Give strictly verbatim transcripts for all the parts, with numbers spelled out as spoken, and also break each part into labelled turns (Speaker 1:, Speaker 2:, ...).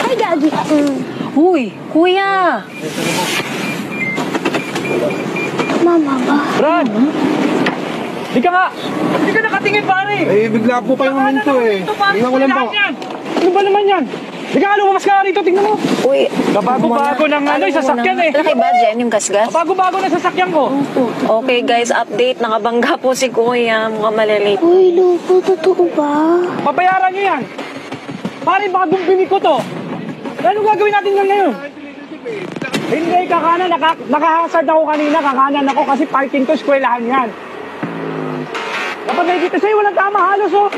Speaker 1: Ay, gagi. Mm.
Speaker 2: Uy, kuya.
Speaker 1: Mama ba?
Speaker 3: Brad! Di ka nga! Di ka nakatingin, pare!
Speaker 4: Eh, bigla po pa yung momento eh. Tingnan ko lang po.
Speaker 3: Ano ba naman yan? Di ka nga lumamas ka rito, tingnan mo.
Speaker 2: Uy.
Speaker 3: Kabago-bago ng ano, yung sasakyan eh.
Speaker 2: Ano kay ba, Jen, yung gasgas?
Speaker 3: Kabago-bago ng sasakyan ko.
Speaker 2: Okay guys, update. Nakabangga po si kuya. Mukhang malilate.
Speaker 1: Uy, Lupo, totoo ba?
Speaker 3: Pabayaran nyo yan. Pare, bagong bini ko to. Ano gagawin natin yan ngayon? Hindi, kakanan. Naka, nakahasard ako kanina. Kakanan ako kasi parking to, eskwelahan yan. Kapag nakikita sa'yo, walang tama halos, oh.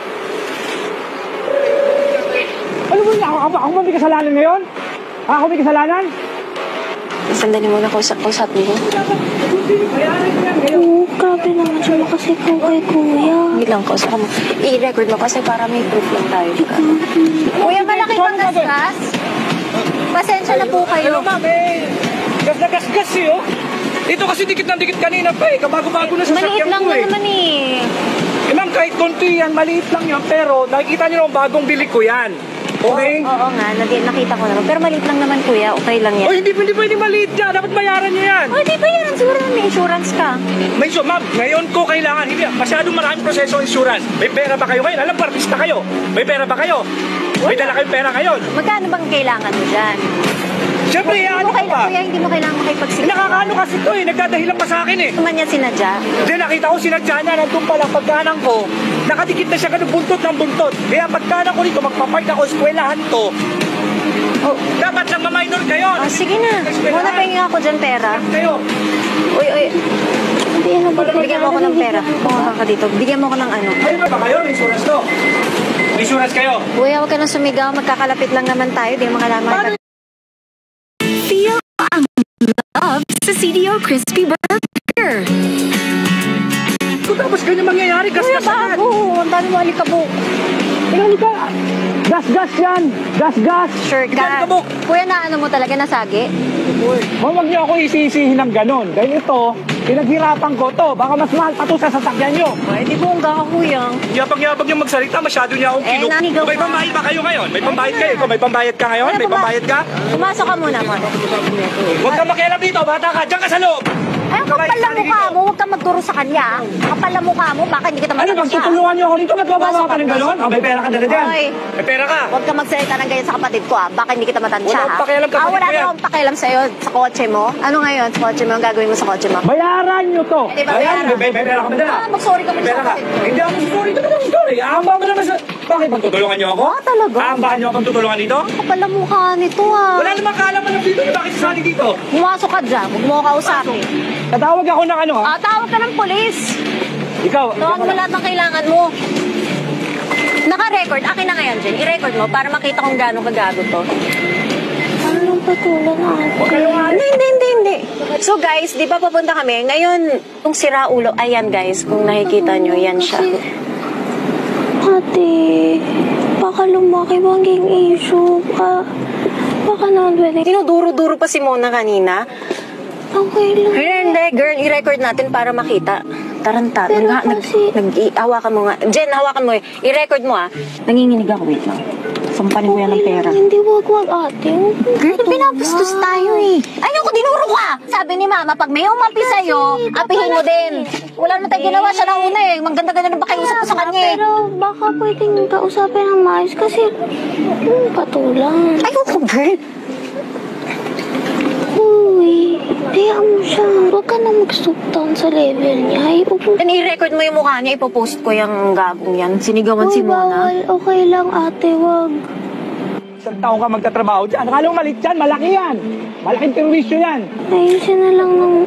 Speaker 3: Ano ba niya? Ako, ako, ako ba may kasalanan ngayon? Ako may kasalanan?
Speaker 2: Sandali muna ko sa kausapin mo.
Speaker 1: Oo, grabe naman siya makasikaw kay kuya.
Speaker 2: Hindi lang kausap mo. I-record mo kasi para may proof lang tayo.
Speaker 5: Kuya, malaki pang gasgas? Pasensya na po kayo.
Speaker 3: Ano ma'am, eh, gas na gas-gas eh, oh. Dito kasi dikit ng dikit kanina pa eh, kabago-bago na
Speaker 5: Maliit
Speaker 3: sasakyan
Speaker 5: lang
Speaker 3: ko eh.
Speaker 5: naman eh.
Speaker 3: Eh ma'am, kahit konti yan, maliit lang yan, pero nakikita niyo ang bagong bili ko yan. Okay?
Speaker 5: Oo, oo nga, nadi- nakita ko naman. Pero maliit lang naman kuya, okay lang yan.
Speaker 3: Oh, hindi pwede pwede maliit yan, dapat bayaran niyo yan.
Speaker 5: Oh, di ba yan? Siguro may insurance ka.
Speaker 3: May so, ma'am, ngayon ko kailangan, hindi, masyadong maraming proseso insurance. May pera ba kayo ngayon? Alam, artista kayo. May pera ba kayo? May dala kayong pera ngayon.
Speaker 5: Magkano bang kailangan mo dyan?
Speaker 3: Siyempre,
Speaker 5: Hindi
Speaker 3: ano
Speaker 5: mo
Speaker 3: ka
Speaker 5: kailangan,
Speaker 3: ba?
Speaker 5: kuya, hindi mo kailangan
Speaker 3: Eh,
Speaker 5: makipagsigaw.
Speaker 3: nakakaano kasi to eh, nagdadahilan pa sa akin eh.
Speaker 5: Naman niya sinadya.
Speaker 3: Hindi, nakita ko sinadya niya, nandun pala pagkanan ko, nakadikit na siya ganun buntot ng buntot. Kaya pagkanan ko rito, magpapark ako, eskwelahan to.
Speaker 5: Oh,
Speaker 3: Dapat lang ma-minor kayo.
Speaker 5: oh sige na. Muna pahingin ako dyan pera.
Speaker 3: Kayo.
Speaker 5: Uy, uy.
Speaker 1: Hindi, ano ba?
Speaker 5: Bigyan mo ako ng pera. Pumunta ka dito. Bigyan mo ako ng ano.
Speaker 3: Ayun ba kayo? May insurance to. May insurance kayo.
Speaker 5: Kuya, huwag ka na sumigaw. Magkakalapit lang naman tayo. Di mo makalaman.
Speaker 6: Feel ang love sa C D O Crispy Burger.
Speaker 3: Kung tapos ganyan mangyayari,
Speaker 5: Kuya,
Speaker 3: gas-gas agad.
Speaker 5: bago. Ang dami mo alikabok.
Speaker 3: Tingnan ka. Gas-gas yan. Gas-gas.
Speaker 5: Sure
Speaker 3: Ikaw,
Speaker 5: ka.
Speaker 3: alikabok.
Speaker 5: Kuya, na ano mo talaga, nasagi?
Speaker 3: Huwag niyo ako isisihin ng ganon. Dahil ito, pinaghirapan ko to. Baka mas mahal pa to sa sasakyan niyo.
Speaker 5: Ay, di bongga ka, kuya.
Speaker 3: Yabang-yabang yung magsalita, masyado niya akong
Speaker 5: Eh,
Speaker 3: kinu...
Speaker 5: nanigaw
Speaker 3: May
Speaker 5: ka.
Speaker 3: pambayad ba kayo ngayon? May pambayad kayo? Ikaw, may pambayad ka ngayon?
Speaker 5: Wala
Speaker 3: May
Speaker 5: pa ba?
Speaker 3: pambayad ka?
Speaker 5: Pumasok ka muna, man.
Speaker 3: Huwag ka makialam dito, bata ka. Diyan ka sa loob.
Speaker 5: Ay, ang kapal na mukha mo. Huwag ka magturo sa kanya. Ang kapal na mukha mo. Baka hindi kita
Speaker 3: Ano,
Speaker 5: matansya.
Speaker 3: magtutulungan niyo ako dito? Ba't babawa ka ng ganon? Ah, may pera ka talaga dyan.
Speaker 5: Hoy.
Speaker 3: May pera ka.
Speaker 5: Huwag ka magsalita ng ganyan sa kapatid ko, ah. Baka hindi kita matansya,
Speaker 3: Wala akong pakialam, kapatid
Speaker 5: Ah, wala
Speaker 3: ko yan.
Speaker 5: akong pakialam sa'yo sa kotse mo. Ano ngayon sa kotse mo? Ang gagawin mo sa kotse mo?
Speaker 3: Bayaran niyo to.
Speaker 5: Hindi ba bayaran?
Speaker 3: May, may, may pera ka ba dala?
Speaker 5: Ah, mag-sorry ka
Speaker 3: May
Speaker 5: muna
Speaker 3: pera
Speaker 5: sa
Speaker 3: ka.
Speaker 5: kapatid ko.
Speaker 3: Hindi ako sorry. Ito naman sorry. Aamba mo naman sa... Bakit magtutulungan niyo ako?
Speaker 5: Ah, talaga?
Speaker 3: Aambahan niyo akong tutulungan dito?
Speaker 5: Kapal na mukha nito, ah.
Speaker 3: Wala namang kaalaman ng dito. Bakit sasali dito?
Speaker 5: Pumasok ka dyan. Huwag mo ako kausapin.
Speaker 3: Tatawag ako ng ano ha?
Speaker 5: Ah, tawag ka ng polis.
Speaker 3: Ikaw.
Speaker 5: Tawag mo lahat ng kailangan mo. Naka-record. Akin na ngayon, Jen. I-record mo para makita kung gaano kagago to.
Speaker 1: Anong patulan na
Speaker 3: Huwag kayo nga.
Speaker 2: Hindi, hindi, hindi, hindi. So guys, di ba papunta kami? Ngayon, itong sira ulo, ayan guys, kung nakikita nyo, yan siya.
Speaker 1: Ate, baka lumaki maging issue ka. Baka naman pwede.
Speaker 2: Tinuduro-duro pa si Mona kanina.
Speaker 1: Okay lang.
Speaker 2: Hindi, girl, i-record natin para makita. Taranta,
Speaker 1: Pero
Speaker 2: nag, nag,
Speaker 1: kasi-
Speaker 2: nag, i- hawakan mo nga. Jen, hawakan mo eh. I-record mo ah. Nanginginig ako, wait lang. Sampanin ko yan ng pera.
Speaker 1: Hindi, wag, wag, ate.
Speaker 5: Girl, pinapustos tayo eh. Ayoko, dinuro ka! Sabi ni mama, pag may umapi sa'yo, apihin mo din. Wala naman tayong ginawa, siya na una eh. Maganda-ganda na ba kayo usap ko sa kanya eh.
Speaker 1: Pero baka pwedeng kausapin ng maayos kasi hmm, patulang.
Speaker 5: Ayoko, girl.
Speaker 1: Uy, kaya mo siya. Huwag ka na mag-stop down sa level niya. Ay, upo.
Speaker 2: Then i-record mo yung mukha niya, ipopost ko yung gagong yan. Sinigawan si
Speaker 1: Uy,
Speaker 2: Mona.
Speaker 1: bawal. Okay lang, ate, wag.
Speaker 3: Isang taong ka magtatrabaho dyan. Akala mo malit yan, malaki yan. Malaking perwisyo yan.
Speaker 1: Ayusin na lang ng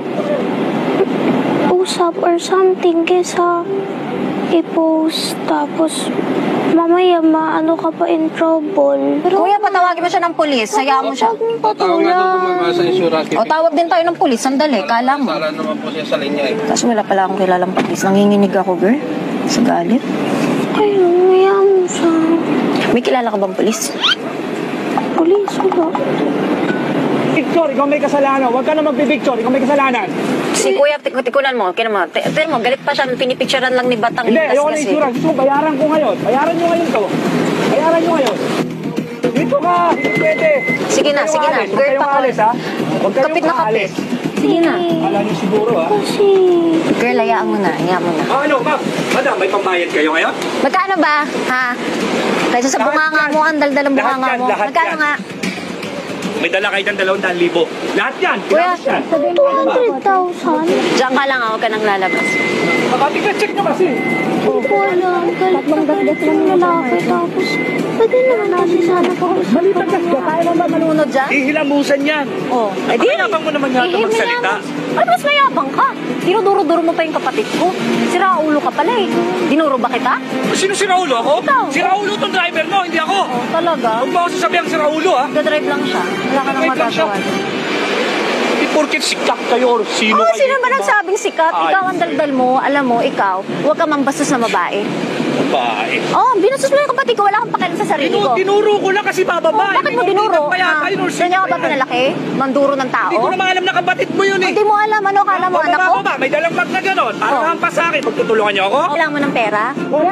Speaker 1: usap or something kesa i-post. Tapos, mamaya maano ka pa in trouble. Pero,
Speaker 5: Kuya, patawagin mo siya ng polis. Sayaan mo siya.
Speaker 1: wag mong
Speaker 4: Tawag nga doon
Speaker 1: patulang.
Speaker 4: po sa insurance.
Speaker 5: O, tawag din tayo ng polis. Sandali, kala mo.
Speaker 4: Sala naman po siya sa linya eh.
Speaker 2: Tapos wala pala akong kilalang patis. Nanginginig ako, girl. Sa galit.
Speaker 1: Ay, mamaya mo siya.
Speaker 2: May kilala ka bang polis?
Speaker 1: Police, wala.
Speaker 3: Picture, ikaw may kasalanan. Huwag ka na magpipicture, ikaw may kasalanan.
Speaker 2: Si Kuya, tik- tikunan mo. Kaya mo, t- pero mo, galit pa siya. Pinipicturean lang ni Batang.
Speaker 3: Hindi,
Speaker 2: yung
Speaker 3: ayoko na
Speaker 2: gasgas eh.
Speaker 3: insurance. Gusto ko, bayaran ko ngayon. Bayaran nyo ngayon to. Bayaran nyo ngayon. Dito Pumasok ka! Hindi pwede!
Speaker 5: Sige na, sige na.
Speaker 3: Huwag
Speaker 5: Girl
Speaker 3: kayong
Speaker 5: pa
Speaker 3: aalis, ha? Huwag kayong
Speaker 5: Kapit na kapit.
Speaker 3: aalis.
Speaker 5: Sige na.
Speaker 3: Kala niyo siguro, ha?
Speaker 1: Kasi,
Speaker 5: Girl, hayaan mo na. Hayaan mo na.
Speaker 3: Ah, ano, ma'am? Madam, may pambayad kayo ngayon?
Speaker 5: Magkano ba? Ha? Kaysa sa
Speaker 3: Lahat
Speaker 5: bunganga
Speaker 3: yan.
Speaker 5: mo, ang daldal ang
Speaker 3: Lahat
Speaker 5: bunganga
Speaker 3: yan,
Speaker 5: mo.
Speaker 3: lahat
Speaker 5: Magkano
Speaker 3: yan.
Speaker 5: nga?
Speaker 3: May dala kayo ng dalawang daan libo. Lahat yan,
Speaker 5: Kuya,
Speaker 3: kinapos yan.
Speaker 1: two hundred thousand.
Speaker 2: Diyan ka lang, ah, huwag ka nang lalabas.
Speaker 3: Makatika-check nyo kasi.
Speaker 1: Opo lang. Galit lang galit lang lalaki. Tapos, pwede naman kasi sana po.
Speaker 3: Malitagas ka.
Speaker 5: Kaya mo ba manunod dyan?
Speaker 3: Ihilamusan yan.
Speaker 5: Oh,
Speaker 2: Eh di,
Speaker 3: Pakayabang mo naman yata
Speaker 2: ihim
Speaker 3: magsalita.
Speaker 2: yan. Ano mas mayabang ka? Dinuduro-duro mo pa yung kapatid ko. Sira ulo ka pala eh. Dinuro ba kita?
Speaker 3: Sino si Raulo? Ako?
Speaker 2: Ikaw.
Speaker 3: Si Raulo tong driver mo, hindi ako.
Speaker 2: Oh, talaga?
Speaker 3: Huwag mo ako sasabihan si Raulo, ha?
Speaker 2: Nagdadrive lang siya. Wala ka nang
Speaker 3: Nagdadrive lang siya.
Speaker 2: magagawa.
Speaker 3: Hindi porkit sikat kayo or sino
Speaker 2: Oh,
Speaker 3: kayo.
Speaker 2: sino ba nagsabing sikat?
Speaker 3: Ay.
Speaker 2: Ikaw ang daldal mo. Alam mo, ikaw, huwag ka mambastos na babae.
Speaker 3: Babae.
Speaker 2: Oh, binastos mo yung kapatid ko. Wala kang pakialam sa sarili
Speaker 3: Dinu-
Speaker 2: ko.
Speaker 3: dinuro ko lang kasi bababa.
Speaker 2: Oh, bakit mo dinuro?
Speaker 3: Pa yata,
Speaker 2: Ha?
Speaker 3: yun, or
Speaker 2: Diyan
Speaker 3: sino
Speaker 2: niya ka ba
Speaker 3: yan?
Speaker 2: pinalaki? Manduro ng tao?
Speaker 3: Hindi ko naman alam na kapatid mo yun eh.
Speaker 2: Hindi mo alam. Ano kala mo, anak ko?
Speaker 3: Bababa, may dalang bag na gano'n. Parang
Speaker 2: Oh.
Speaker 3: hampas sa akin. Magtutulungan niyo ako?
Speaker 2: Kailangan mo ng pera?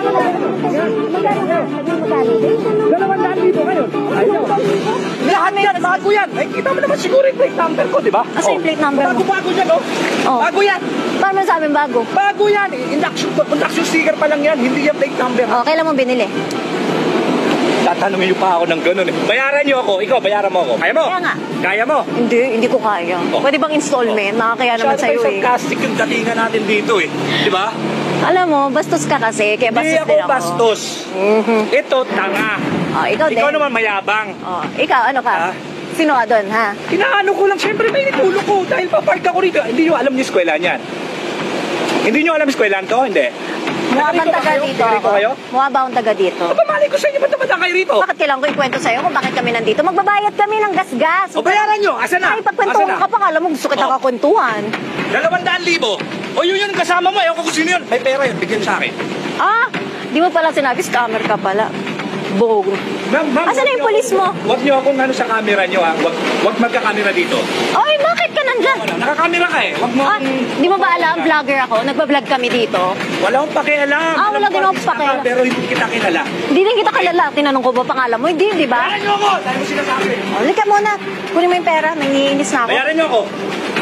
Speaker 3: Dalawang daan dito ngayon. Ayaw. Lahat yan, bago yan. Ay, kita mo naman siguro yung plate number ko, di ba?
Speaker 2: Kasi yung plate number mo.
Speaker 3: Bago-bago yan, oh.
Speaker 2: Oh.
Speaker 3: Bago yan.
Speaker 2: Paano mo sabing bago?
Speaker 3: Bago yan. eh. Induction, induction sticker pa lang yan. Hindi yan plate number.
Speaker 2: Oh, kailan mo binili?
Speaker 3: Tatanungin niyo pa ako ng gano'n eh. Bayaran niyo ako. Ikaw, bayaran mo ako. Kaya mo?
Speaker 2: Kaya nga.
Speaker 3: Kaya mo?
Speaker 2: Hindi, hindi ko kaya.
Speaker 3: Oh.
Speaker 2: Pwede bang installment? Nakakaya naman
Speaker 3: Masyado
Speaker 2: sa'yo
Speaker 3: kayo
Speaker 2: eh.
Speaker 3: sarcastic yung datingan natin dito eh. Di ba?
Speaker 2: Alam mo, bastos ka kasi, kaya
Speaker 3: Hindi
Speaker 2: bastos
Speaker 3: ako
Speaker 2: din ako.
Speaker 3: bastos.
Speaker 2: Mhm.
Speaker 3: Ito, tanga.
Speaker 2: Oh, ikaw din.
Speaker 3: Ikaw naman mayabang.
Speaker 2: Oh, ikaw, ano ka?
Speaker 3: Ha?
Speaker 2: Sino ka doon, ha?
Speaker 3: Inaano ko lang, siyempre may nitulo ko dahil papark ako rito. Hindi nyo alam yung eskwelahan yan. Hindi nyo alam yung eskwelahan to? Hindi.
Speaker 2: Mukha bang
Speaker 3: Taga
Speaker 2: taga
Speaker 3: kayo?
Speaker 2: dito
Speaker 3: Taga
Speaker 2: ako?
Speaker 3: kayo?
Speaker 2: Mukha ba akong taga dito?
Speaker 3: Aba, malay ko sa inyo, ba't naman kayo rito?
Speaker 2: Bakit kailangan ko ikwento sa'yo kung bakit kami nandito? Magbabayad kami ng gas-gas.
Speaker 3: O bayaran nyo, asa na?
Speaker 2: Ay, pagkwentuhan
Speaker 3: Asa na?
Speaker 2: ka pa, kala mo gusto kita
Speaker 3: Oh.
Speaker 2: kakwentuhan.
Speaker 3: Dalawang daan libo. O yun yun ang kasama mo, ewan ko kung sino yun. May pera yun, bigyan sa akin.
Speaker 2: Ah, di mo pala sinabi, scammer ka pala. Bogo.
Speaker 3: Ma'am, ma'am,
Speaker 2: Asan na
Speaker 3: wag
Speaker 2: yung
Speaker 3: niyo
Speaker 2: polis
Speaker 3: ako-
Speaker 2: mo?
Speaker 3: Huwag nyo akong ano sa camera nyo ha. Huwag, huwag magka-camera dito.
Speaker 2: Oy, bakit ka nandyan?
Speaker 3: Wala, naka-camera ka eh. Huwag mo
Speaker 2: Ah,
Speaker 3: akong...
Speaker 2: di mo ba alam, vlogger ako? Nagbablog kami dito.
Speaker 3: Wala akong pakialam.
Speaker 2: Ah, wala
Speaker 3: Alam
Speaker 2: din
Speaker 3: ko,
Speaker 2: akong
Speaker 3: artista ka,
Speaker 2: pakialam.
Speaker 3: Pero hindi kita kilala.
Speaker 2: Hindi din kita kilala. Tinanong ko ba pangalan mo? Hindi, di ba?
Speaker 3: Bayaran nyo ako! Dahil mo sinasabi.
Speaker 2: Oh, lika muna. Kunin mo yung pera. Nangiinis na ako.
Speaker 3: Bayaran nyo ako.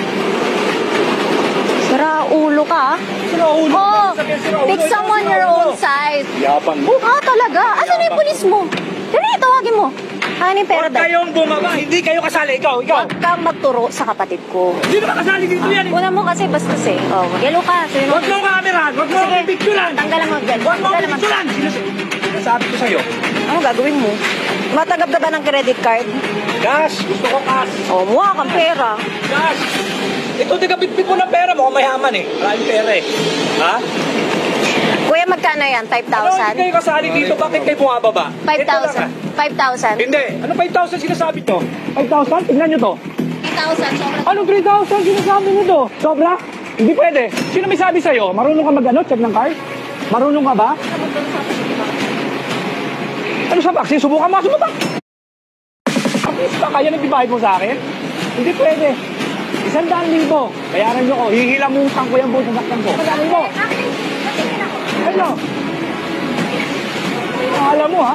Speaker 2: Sira ulo ka, ah.
Speaker 3: Sino ulo?
Speaker 2: Oh,
Speaker 3: Sabihin, sino ulo?
Speaker 2: pick someone your own side.
Speaker 3: Yapang mo.
Speaker 2: Ah, talaga? Asan na yung polis mo? Dali, tawagin mo. Ano yung pera
Speaker 3: Huwag
Speaker 2: dahil?
Speaker 3: kayong bumaba. Hindi kayo kasali. Ikaw, ikaw.
Speaker 2: Huwag kang magturo sa kapatid ko.
Speaker 3: Hindi naman kasali dito yan. eh.
Speaker 2: Una mo kasi bastos eh. Oh, mag-yellow ka. Sabi mo.
Speaker 3: Huwag mo kamerahan. Huwag mo
Speaker 2: Sige.
Speaker 3: akong picturean.
Speaker 2: Tanggalan mo dyan.
Speaker 3: Huwag mo akong
Speaker 2: Tanggalan mo.
Speaker 3: picturean. Sinasabi ko sa'yo.
Speaker 2: Ano gagawin mo? Matagap ka ba ng credit card?
Speaker 3: Cash. Gusto ko cash.
Speaker 2: Oh, mukha kang pera.
Speaker 3: Cash. Ito, tiga-bitbit mo ng pera. Mukhang mayaman eh. Maraming pera eh. Ha?
Speaker 2: Kuya, magkano yan? five
Speaker 3: Ano, hindi
Speaker 2: thousand?
Speaker 3: kayo kasali dito. Bakit kayo bumababa?
Speaker 2: five
Speaker 3: Ito lang,
Speaker 2: thousand.
Speaker 3: ah.
Speaker 2: five thousand?
Speaker 3: Hindi. Ano five thousand sinasabi to? five thousand? Tignan nyo to.
Speaker 2: three thousand. Sobra.
Speaker 3: Anong three thousand sinasabi nyo to? Sobra? Hindi pwede. Sino may sabi sa'yo? Marunong ka mag-ano? Check ng card? Marunong ka ba? Ano sa box? Subukan mo. Subukan. Artista ka yan ang ibahid mo sa akin? Hindi pwede. Isang daan libo. Bayaran nyo ko. Hihilamutan ko yung buong sasakyan ko. Isang daan libo. Ano? Ah, alam mo ha?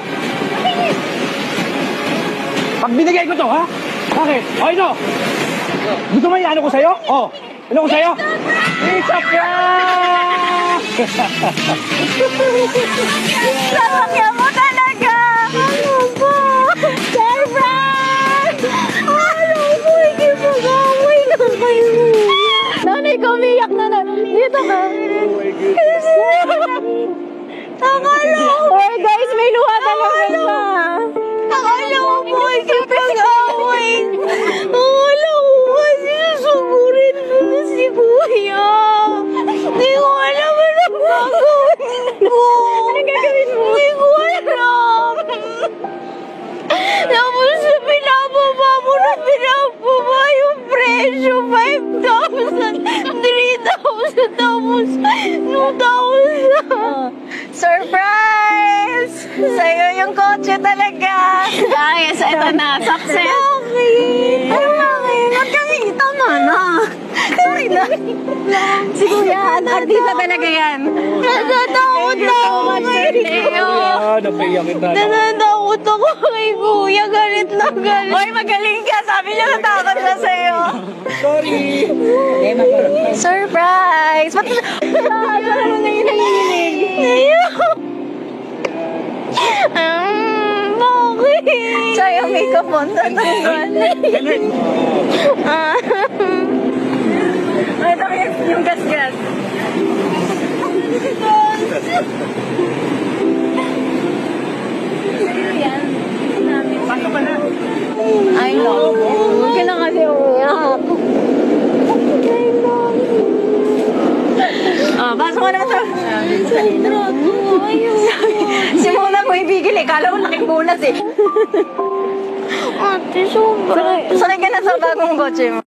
Speaker 3: Pag binigay ko to ha? Bakit? O ito. Gusto mo yung ano ko sa'yo? O. Ano ko sa'yo? Isap yan!
Speaker 2: Sasakyan mo talaga! Ano ba? Surprise! Ano mo? Hindi mag-away na kayo. Nanay ko, umiyak na na. Dito ka. Akala ko. Oh, guys, may luha talaga siya. Akala ko po, hindi mag-away. Akala ko kasi susugurin mo na si Kuya. Hindi ko alam anong gagawin mo. Anong gagawin mo? Hindi ko alam. Tapos na pinababa mo na pinababa yung presyo. five thousand, three thousand, tapos two thousand. Surprise! Sa'yo yung kotse talaga. Guys, eto na. Success. Bakit? Ay, bakit? Magkakita na na. Sorry na.
Speaker 5: Si Kuya, artista talaga yan.
Speaker 2: Natatakot ako kay Leo.
Speaker 3: Ah, napaiyak kita.
Speaker 2: Natatakot ako kay Kuya. Galit na galit.
Speaker 5: Hoy, magaling ka. Sabi niya natakot siya sa'yo.
Speaker 3: Sorry.
Speaker 5: Surprise! Ba't nakakala mo na yun nanginig?
Speaker 2: Um, bakit?
Speaker 5: Sayang makeup mo. Tatanggal.
Speaker 2: Ah.
Speaker 5: Ay, ito yung, yung gas-gas.
Speaker 3: Paano ba na?
Speaker 5: I love you. Huwag ka na kasi umiyak. Ah, pasok ka na sa... Si Mona mo ibigil eh. Kala mo laking bonus eh.
Speaker 2: Ate, sobra.
Speaker 5: Sanay ka na sa bagong kotse mo.